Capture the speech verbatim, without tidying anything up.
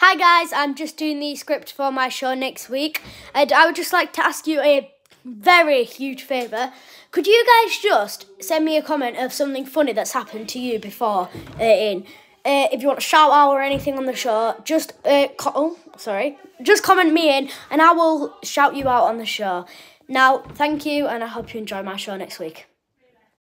Hi guys, I'm just doing the script for my show next week, and I would just like to ask you a very huge favour. Could you guys just send me a comment of something funny that's happened to you before uh, in uh, if you want a shout out or anything on the show, just uh, oh sorry, just comment me in and I will shout you out on the show. Now, thank you, and I hope you enjoy my show next week.